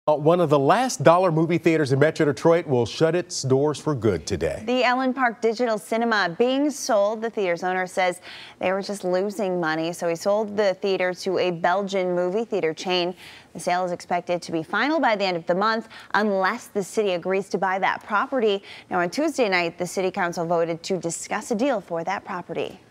One of the last dollar movie theaters in Metro Detroit will shut its doors for good today. The Ellen Park Digital Cinema being sold. The theater's owner says they were just losing money, so he sold the theater to a Belgian movie theater chain. The sale is expected to be final by the end of the month unless the city agrees to buy that property. Now, on Tuesday night, the city council voted to discuss a deal for that property.